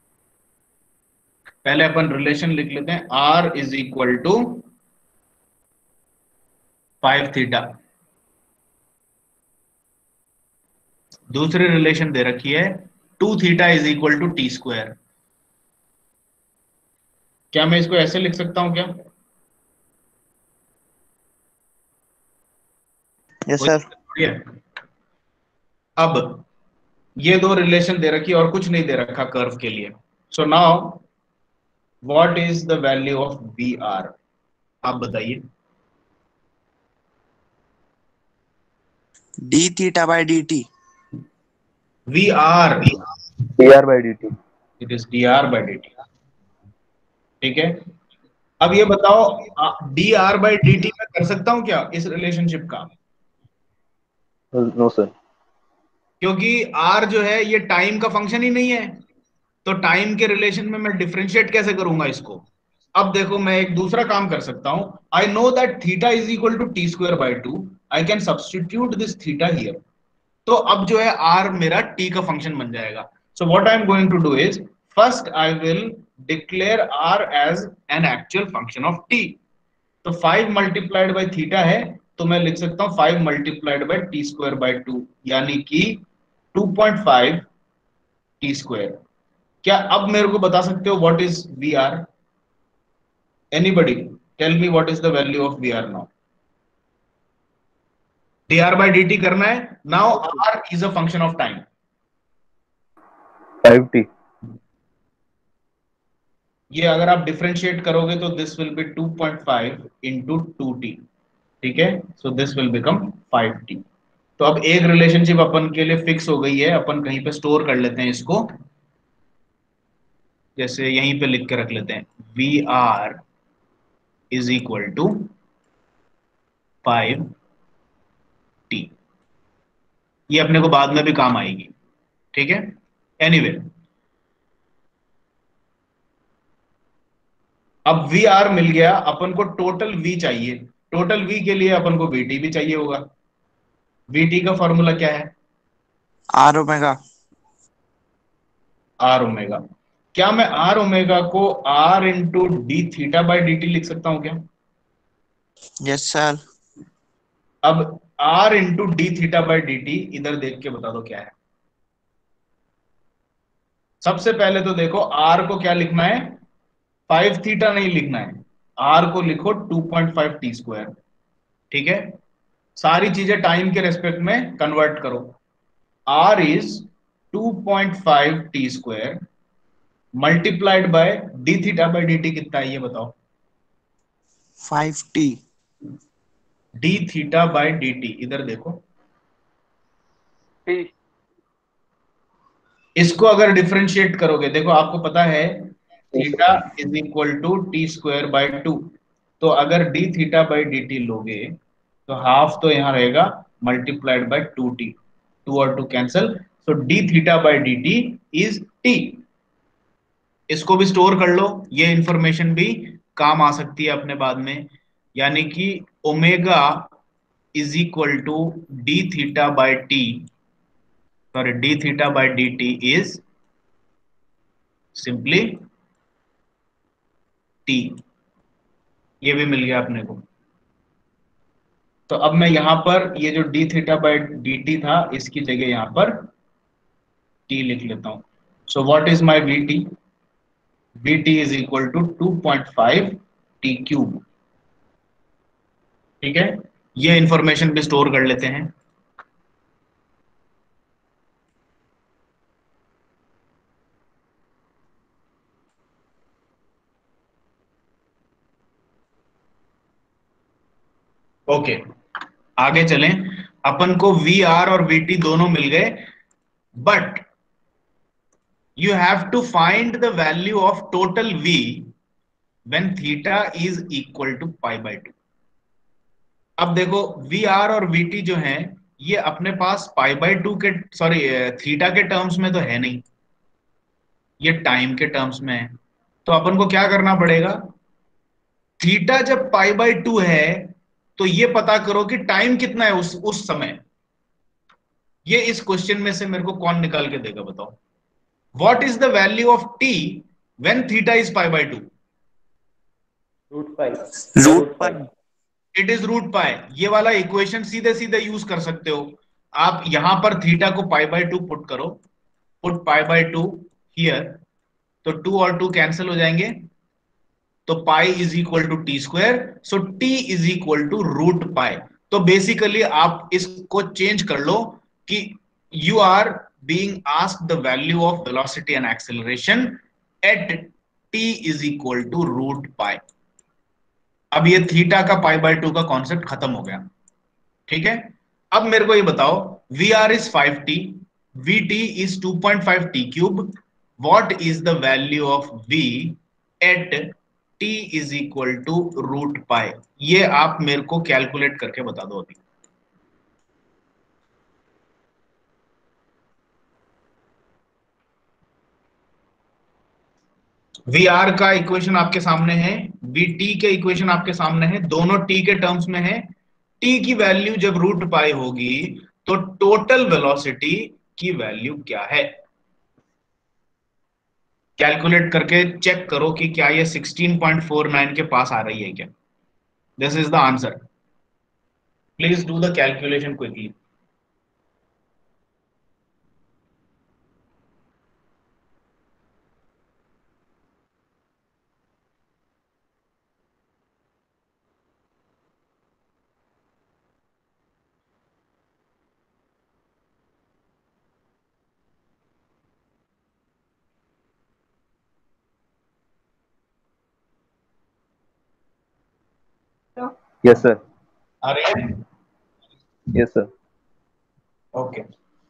पहले अपन रिलेशन लिख लेते हैं, R is equal to five theta. दूसरी रिलेशन दे रखी है two theta is equal to T square. क्या मैं इसको ऐसे लिख सकता हूं क्या? Yes sir. अब ये दो रिलेशन दे रखी और कुछ नहीं दे रखा कर्व के लिए। So now what is the value of V R, आप बताइए। D theta by D T. V R dr by dt. It is D R by D T. ठीक है, अब ये बताओ D R by D T में कर सकता हूं क्या इस रिलेशनशिप का? No sir. क्योंकि r जो है ये टाइम का फंक्शन ही नहीं है, तो टाइम के रिलेशन में मैं डिफरेंशिएट कैसे करूंगा इसको? अब देखो मैं एक दूसरा काम कर सकता हूं, I know that theta is equal to T square by two, I can substitute this theta here. तो अब जो है r मेरा t का फंक्शन बन जाएगा। So what I am going to do is, first I will declare r as an actual function of t। तो फाइव मल्टीप्लाइड बाई थीटा है, तो मैं लिख सकता हूं five multiplied by T square by two, यानी कि two point five T square. क्या अब मेरे को बता सकते हो what is V R? Anybody tell me what is the value of V R now? dr by dt करना है। Now r is a function of time, five T. ये अगर आप डिफरेंशिएट करोगे तो this will be two point five into two T. ठीक है, so this will become five T. तो अब एक रिलेशनशिप अपन के लिए फिक्स हो गई है, अपन कहीं पे स्टोर कर लेते हैं इसको, जैसे यहीं पे लिख के रख लेते हैं, V R is equal to five T. ये अपने को बाद में भी काम आएगी। ठीक है, एनीवे anyway, अब वी आर मिल गया, अपन को टोटल वी चाहिए। टोटल वी के लिए अपन को वी टी भी चाहिए होगा। वी टी का फॉर्मूला क्या है? R omega. R omega. क्या मैं आर ओमेगा को R into D theta by D T लिख सकता हूं क्या? Yes sir. अब R into D theta by D T इधर देख के बता दो क्या है। सबसे पहले तो देखो आर को क्या लिखना है, फाइव थीटा नहीं लिखना है, आर को लिखो two point five T square. ठीक है, सारी चीजें टाइम के रेस्पेक्ट में कन्वर्ट करो। r is two point five T square multiplied by D theta by D T कितना है ये बताओ। Five T. D theta by D T इधर देखो, टी इसको अगर डिफरेंशिएट करोगे, देखो आपको पता है theta is equal to T square by two, तो अगर D theta by D T लोगे तो हाफ तो यहां रहेगा multiplied by two T, two और two cancel, so D theta by D T is T. इसको भी स्टोर कर लो, ये इंफॉर्मेशन भी काम आ सकती है अपने बाद में, यानी कि omega is equal to D theta by T, sorry D theta by D T is simply T. ये भी मिल गया अपने को। तो अब मैं यहां पर ये जो D theta by D T था इसकी जगह यहां पर टी लिख लेता हूं। So what is my V T? V T is equal to two point five T cube. ठीक है, ये इंफॉर्मेशन भी स्टोर कर लेते हैं। ओके okay, आगे चलें। अपन को वी आर और वी टी दोनों मिल गए, but you have to find the value of total V when theta is equal to pi by two. अब देखो वी आर और वी टी जो है ये अपने पास पाई बाय टू के, सॉरी थीटा के टर्म्स में तो है नहीं, ये टाइम के टर्म्स में है। तो अपन को क्या करना पड़ेगा, थीटा जब पाई बाय टू है तो ये पता करो कि टाइम कितना है उस उस समय। ये इस क्वेश्चन में से मेरे को कौन निकाल के देगा बताओ। What is the value of T when theta is pi by two? Root pi. Root pi. It is root pi. ये वाला इक्वेशन सीधे सीधे यूज कर सकते हो आप। यहां पर थीटा को पाई बाय टू पुट करो, put pi by two here, तो टू और टू कैंसिल हो जाएंगे, तो pi is equal to T square, so T is equal to root pi. तो बेसिकली आप इसको चेंज कर लो कि you are being asked the value of velocity and acceleration at T is equal to root pi. अब ये थीटा का पाई बाय टू का कॉन्सेप्ट खत्म हो गया। ठीक है, अब मेरे को ये बताओ, V R is five T, V T is two point five T cube, what is the value of v at t is equal to root pi? ये आप मेरे को कैलकुलेट करके बता दो अभी। वी आर का इक्वेशन आपके सामने है, वी टी के इक्वेशन आपके सामने है, दोनों t के टर्म्स में है। t की वैल्यू जब रूट पाई होगी तो टोटल वेलोसिटी की वैल्यू क्या है? कैलकुलेट करके चेक करो कि क्या ये सिक्सटीन पॉइंट फोर नाइन के पास आ रही है क्या। This is the answer. Please do the calculation quickly. Yes, sir. आ रही है? Yes, sir. Okay.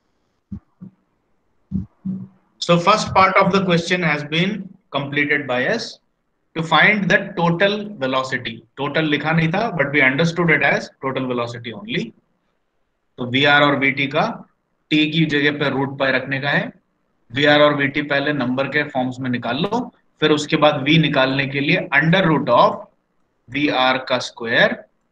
So first part of the question has been completed by us to find the total velocity. Total लिखा नहीं था, but we understood it as total velocity only. तो V R और V T का T की जगह पे रूट पाई रखने का है। V R और V T पहले नंबर के फॉर्म्स में निकाल लो, फिर उसके बाद V निकालने के लिए under root of V R का स्क्वायर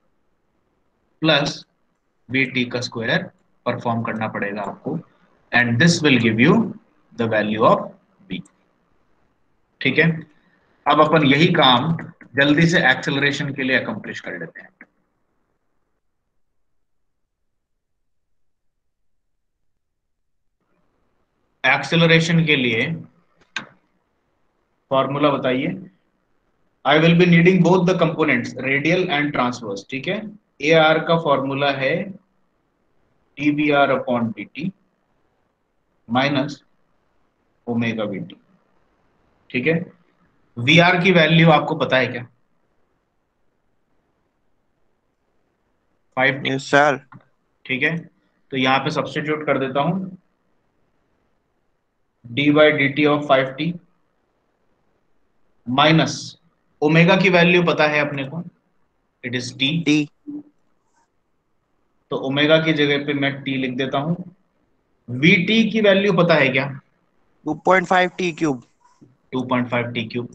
प्लस V T का स्क्वायर परफॉर्म करना पड़ेगा आपको, and this will give you the value of V। ठीक है, अब अपन यही काम जल्दी से एक्सेलरेशन के लिए अकम्प्लिश कर लेते हैं। एक्सेलरेशन के लिए फॉर्मूला बताइए। I will be needing both the components, radial and transverse. ठीक है, ए आर का फॉर्मूला है D V R upon D T minus omega V T. ठीक है, वी आर की वैल्यू आपको पता है क्या? Five T. Yes sir. ठीक है, तो यहां पे सब्स्टिट्यूट कर देता हूं D by D T of five T minus omega की वैल्यू पता है अपने को, इट इज टी। टी। तो ओमेगा की जगह पे मैं टी लिख देता हूं। वी टी की वैल्यू पता है क्या? Two point five T cube. Two point five T cube.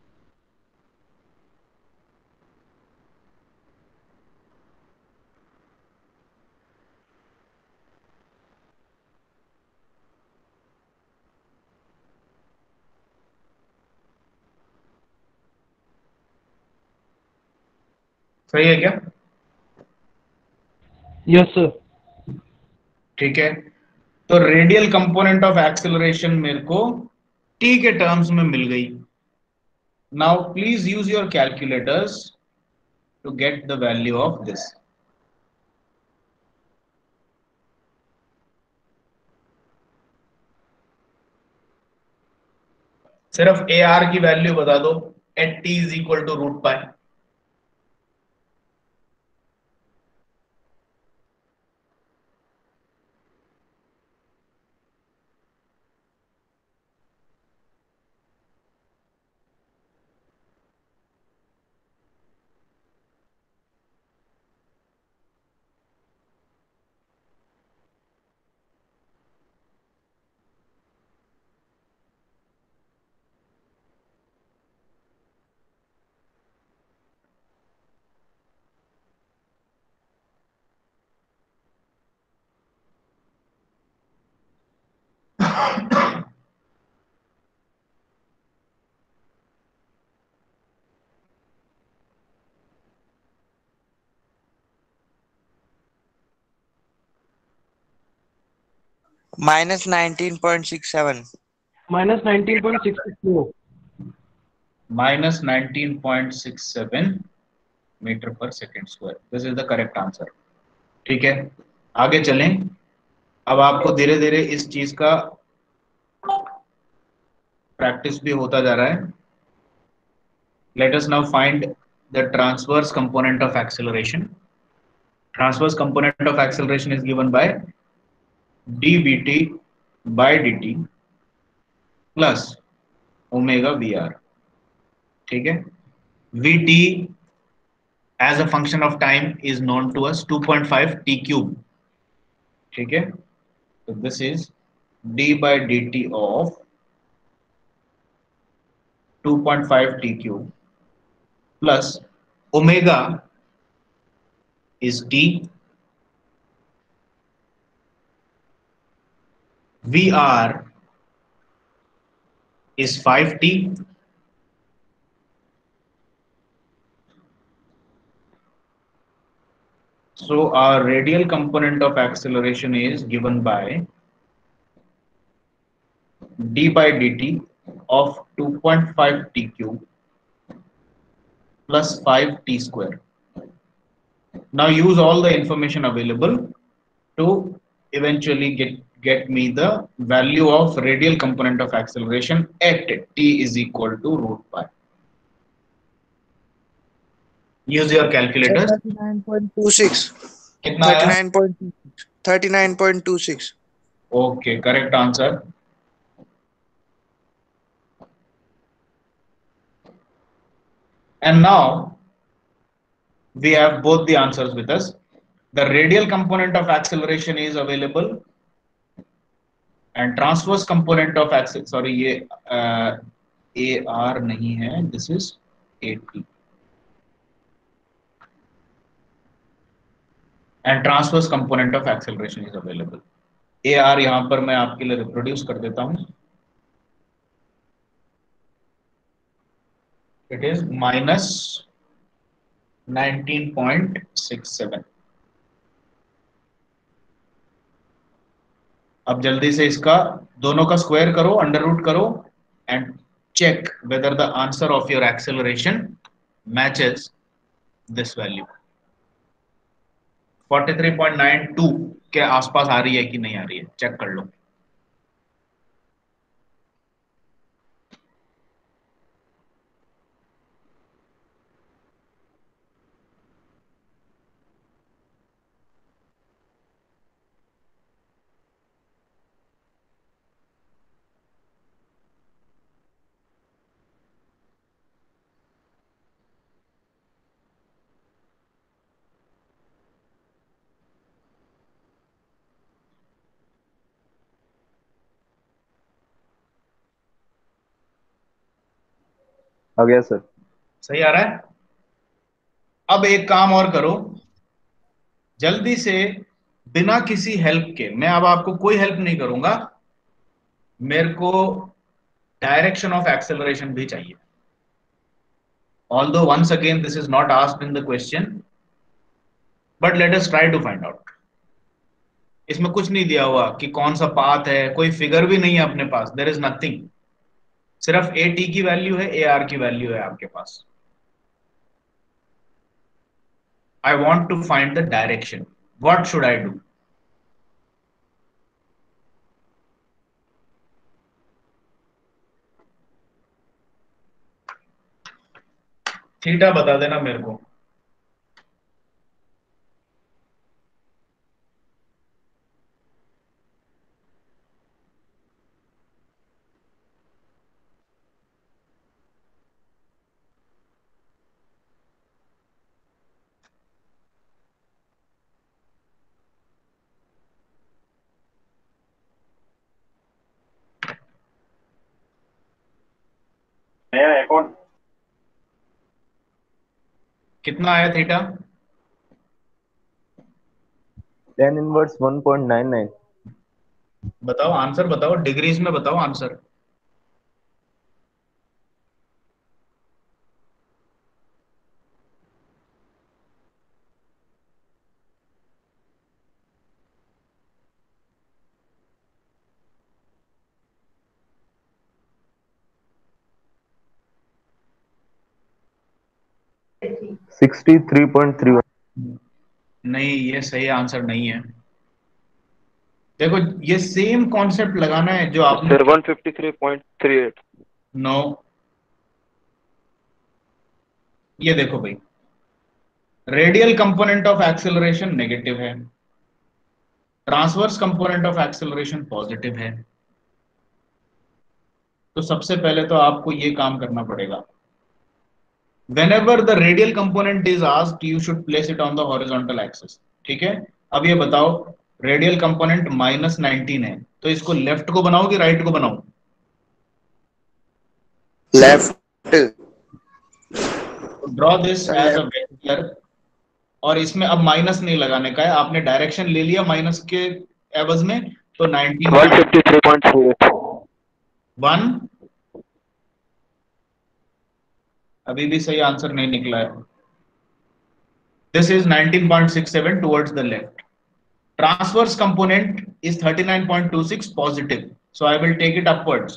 सही है क्या? Yes sir. ठीक है, तो रेडियल कंपोनेंट ऑफ एक्सेलरेशन मेरे को टी के टर्म्स में मिल गई। Now please use your calculators to get the value of this. सिर्फ ए आर की वैल्यू बता दो at T is equal to root pi. Minus nineteen point six seven. Minus nineteen point six four. Minus nineteen point six seven metre पर second square. This is the correct answer. ठीक है, आगे चलें। अब आपको धीरे धीरे इस चीज का प्रैक्टिस भी होता जा रहा है। Let us now find the transverse component of acceleration. Transverse component of acceleration is given by dvt by dt plus omega V R. ठीक है, vt as a function of time is known to us two point five t cube। ठीक है, तो this is d by dt of two point five t cube plus omega is t, vr is five t, so our radial component of acceleration is given by d by dt of two point five t cube plus five t square. Now use all the information available to eventually get get me the value of radial component of acceleration at t is equal to root pi. Use your calculators. Thirty nine point two six. कितना आया? Thirty nine point thirty nine point two six. Okay, correct answer. And now we have both the answers with us. The radial component of acceleration is available and transverse component of accel sorry ये uh, A R नहीं है, this is A T and transverse component of acceleration is available. A R यहाँ पर मैं आपके लिए रिप्रोड्यूस कर देता हूँ। It is minus nineteen point six seven. अब जल्दी से इसका दोनों का स्क्वायर करो, अंडर रूट करो and check whether the answer of your acceleration matches this value. Forty three point nine two के आसपास आ रही है कि नहीं आ रही है, चेक कर लो। आ गया सर। सही आ रहा है। अब एक काम और करो जल्दी से, बिना किसी हेल्प के, मैं अब आपको कोई हेल्प नहीं करूंगा, मेरे को डायरेक्शन ऑफ एक्सेलरेशन भी चाहिए। Although once again this is not asked in the question, but let us try to find out. इसमें कुछ नहीं दिया हुआ कि कौन सा पाथ है, कोई फिगर भी नहीं है अपने पास, देयर इज नथिंग, सिर्फ ए टी की वैल्यू है, ए आर की वैल्यू है आपके पास। I want to find the direction. What should I do? Theta बता देना मेरे को। नया अकाउंट कितना आया theta? tan inverse one point nine nine. बताओ आंसर, बताओ डिग्रीज में, बताओ answer. Sixty three point three one. नहीं, ये सही आंसर नहीं है। देखो ये सेम कॉन्सेप्ट लगाना है जो आपने। Sir one fifty three point three eight. No, ये देखो भाई, radial component of acceleration negative है, transverse component of acceleration positive है। तो सबसे पहले तो आपको ये काम करना पड़ेगा, whenever the radial component is asked you should place it on the horizontal axis। ठीक है, अब ये बताओ रेडियल कंपोनेंट माइनस नाइनटीन है, तो इसको लेफ्ट को बनाओ कि राइट को बनाओ? Left. Draw this as a vector, और इसमें अब माइनस नहीं लगाने का है, आपने डायरेक्शन ले लिया माइनस के एवज में, तो nineteen one fifty three point three eight. One, अभी भी सही आंसर नहीं निकला है। This is nineteen point six seven towards the left. Transverse component is thirty-nine point two six positive, so I will take it upwards।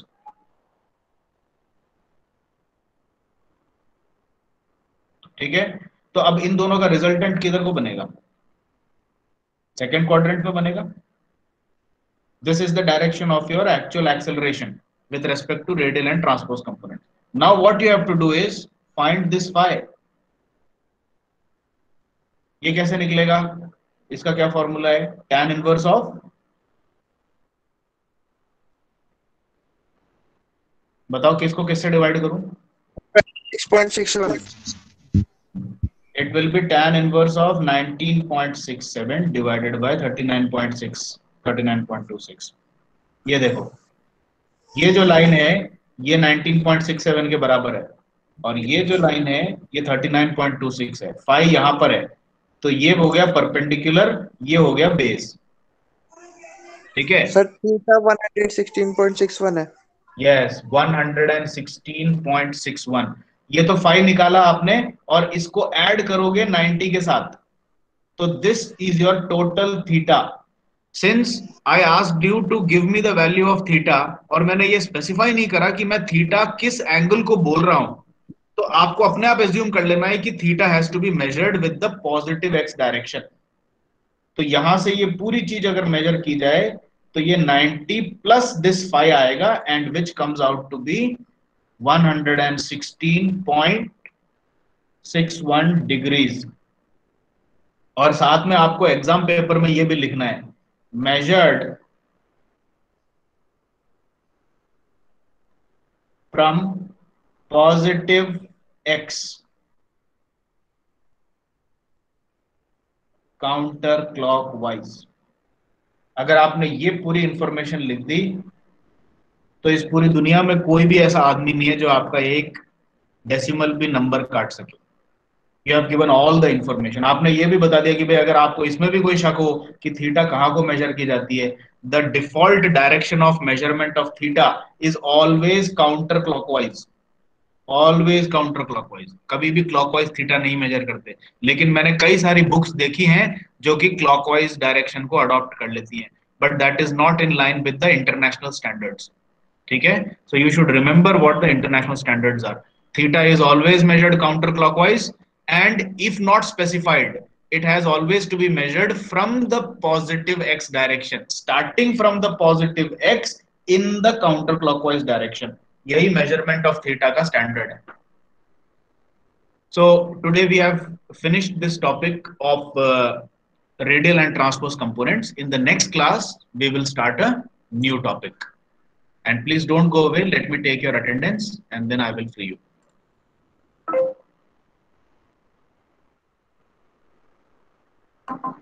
ठीक है, तो अब इन दोनों का रिजल्टेंट किधर को बनेगा? सेकेंड क्वाड्रेंट में बनेगा। This is the direction of your actual acceleration with respect to radial and transpose component. Now what you have to do is find this phi। ये कैसे निकलेगा? इसका क्या फॉर्मूला है? tan इनवर्स ऑफ, बताओ किसको किससे डिवाइड करूं? Six point six one. It will be tan inverse of nineteen point six seven divided by thirty-nine point six, thirty-nine point two six। ये देखो, ये जो लाइन है ये नाइनटीन पॉइंट सिक्स सेवन के बराबर है, और ये जो लाइन है ये thirty nine point two six है। फाई यहां पर है, तो ये हो गया परपेंडिकुलर, ये हो गया बेस। ठीक है sir theta one sixteen point six one है। Yes, one sixteen point six one. ये तो फाई निकाला आपने, और इसको ऐड करोगे नाइनटी के साथ, तो this is your total theta. Since I asked you to give me the value of theta, और मैंने ये स्पेसिफाई नहीं करा कि मैं थीटा किस एंगल को बोल रहा हूं, तो आपको अपने आप एज्यूम कर लेना है कि theta has to be measured with the positive X direction. तो यहां से ये पूरी चीज अगर मेजर की जाए तो ये नाइंटी प्लस दिस फाइव आएगा and which comes out to be one sixteen point six one degrees. और साथ में आपको एग्जाम पेपर में ये भी लिखना है, measured from positive x counter clockwise. अगर आपने ये पूरी इंफॉर्मेशन लिख दी तो इस पूरी दुनिया में कोई भी ऐसा आदमी नहीं है जो आपका एक डेसिमल भी नंबर काट सके। You have given all the information. आपने ये भी बता दिया कि भाई अगर आपको इसमें भी कोई शक हो कि थीटा कहाँ को मेजर की जाती है, the default direction of measurement of theta is always counter clockwise, always counter clockwise. कभी भी क्लॉकवाइज थीटा नहीं मेजर करते, लेकिन मैंने कई सारी बुक्स देखी हैं जो कि क्लॉकवाइज डायरेक्शन को अडॉप्ट कर लेती हैं, but that is not in line with the international standards. ठीक है, so you should remember what the international standards are. Theta is always measured counter clockwise and if not specified it has always to be measured from the positive x direction, starting from the positive x in the counterclockwise direction. यही measurement of theta का standard है। So today we have finished this topic of uh, radial and transpose components. In the next class we will start a new topic, and please don't go away. Let me take your attendance and then I will free you.